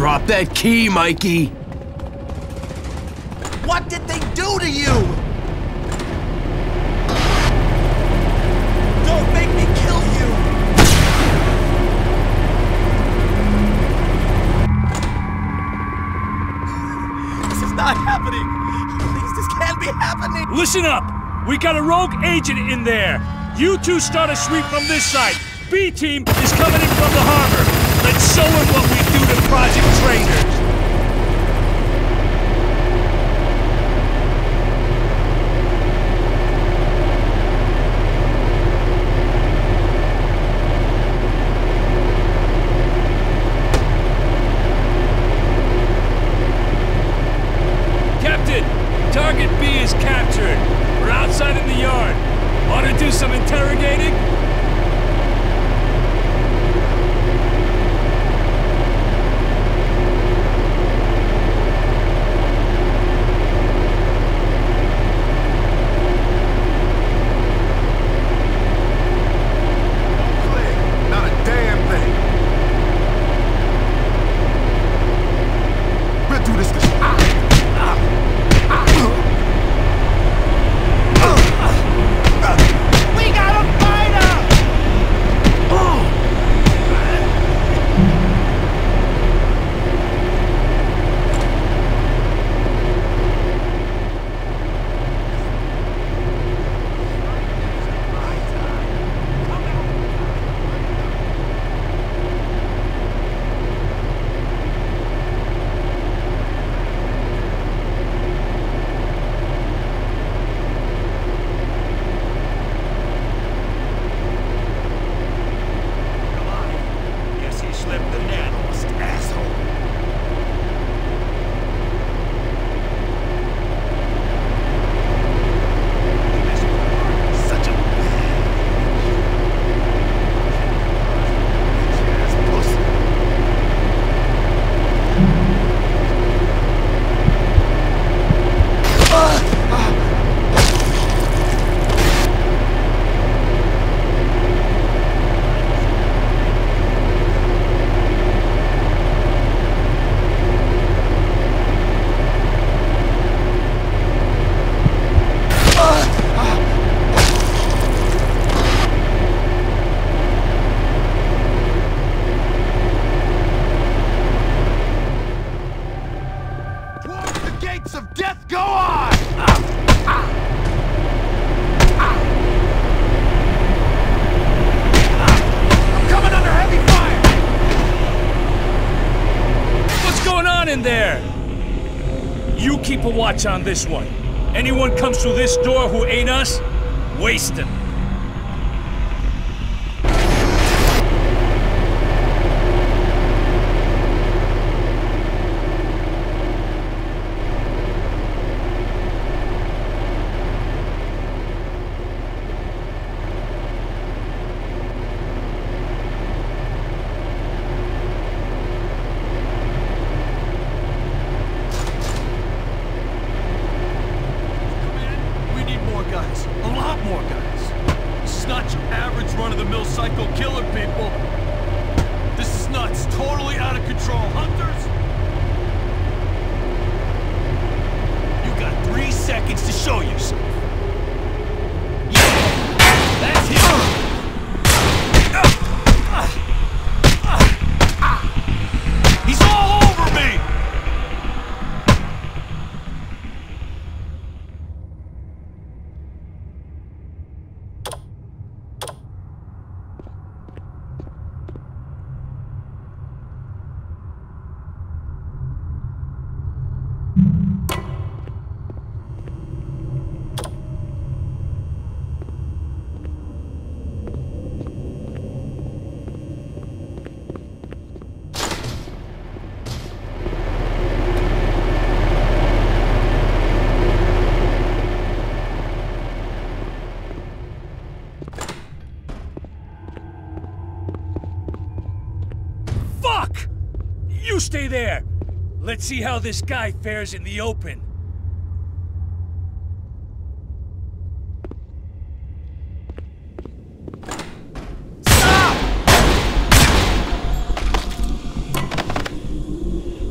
Drop that key, Mikey! What did they do to you? Don't make me kill you! This is not happening! Please, this can't be happening! Listen up! We got a rogue agent in there! You two start a sweep from this side. B-Team is coming in from the harbor. Let's show him what we do to Project Traitors. Captain, target B is captured. We're outside in the yard. Want to do some interrogating? Keep a watch on this one. Anyone comes through this door who ain't us, waste him. Run-of-the-mill psycho killer, people. This is nuts. Totally out of control. Hunters! You got 3 seconds to show yourself. Yeah! That's him! He's all over me! You stay there! Let's see how this guy fares in the open. Stop!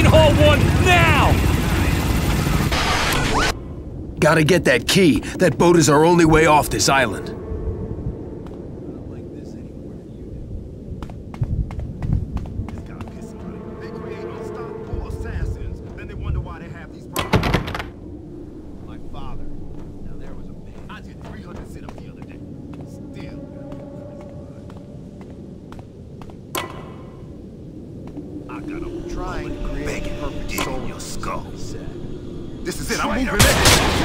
Hall 1 now! Gotta get that key. That boat is our only way off this island. This is it, I'm moving in.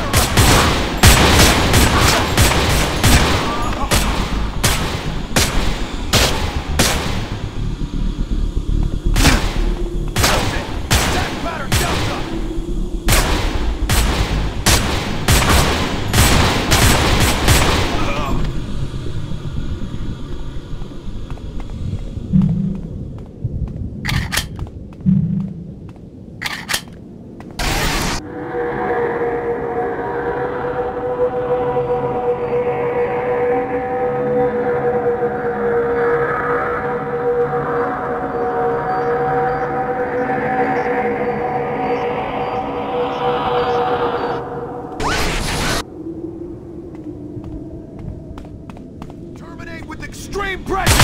Extreme pressure!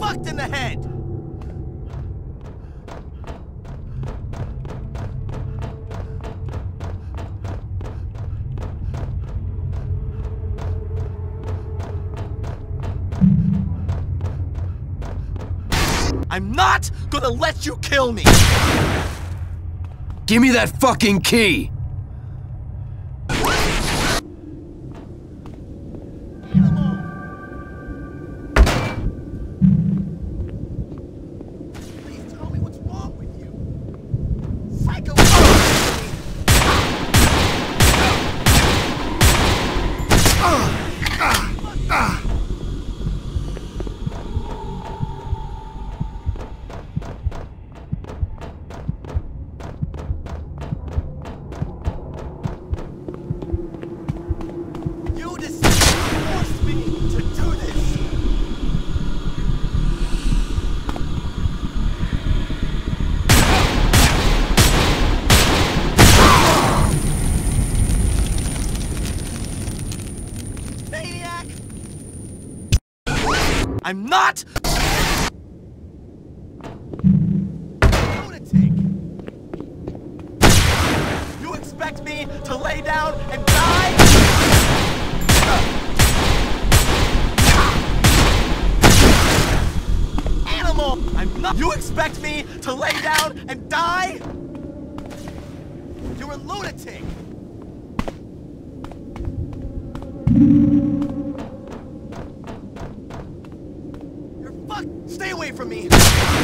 fucked in the head! I'm not gonna let you kill me! Give me that fucking key! Please tell me what's wrong with you. Psycho! You forced me to do this! Maniac! I'm not lunatic! You expect me to lay down and die? Animal! I'm not. You expect me to lay down and die? You're a lunatic! You're fucked! Stay away from me!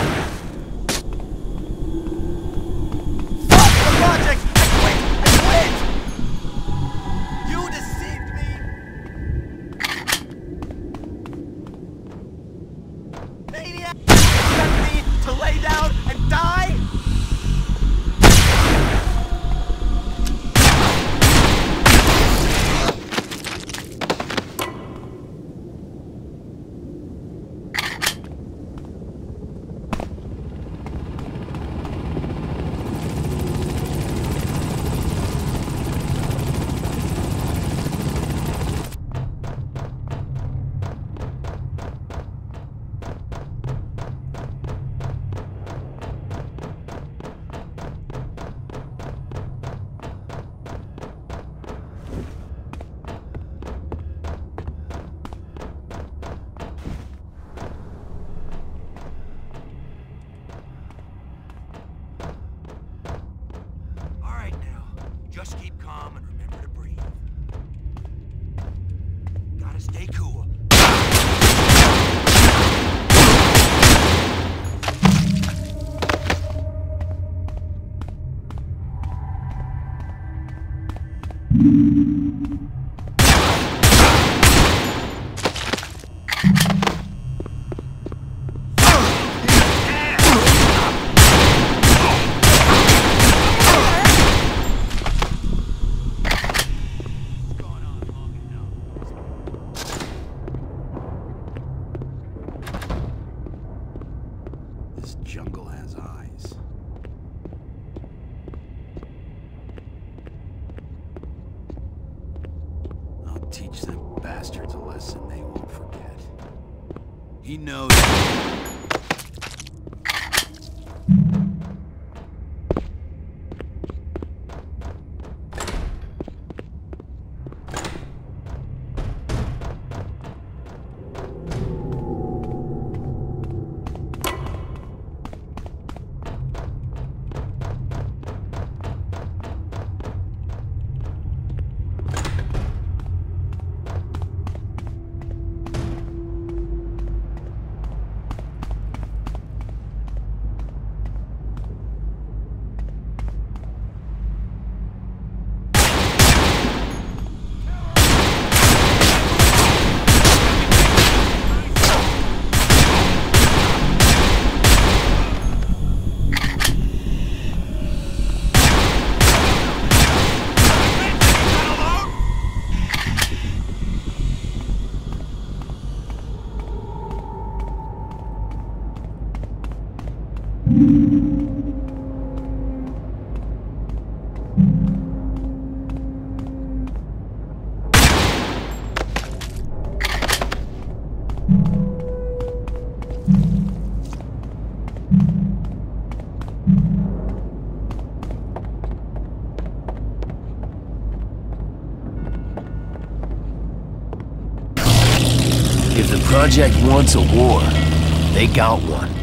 Fuck the project! I quit! I quit! You deceived me! Maniac! You expect me to lay down and die? Just keep calm and remember to breathe. Gotta stay cool. This jungle has eyes. I'll teach them bastards a lesson they won't forget. He knows. Project wants a war. They got one.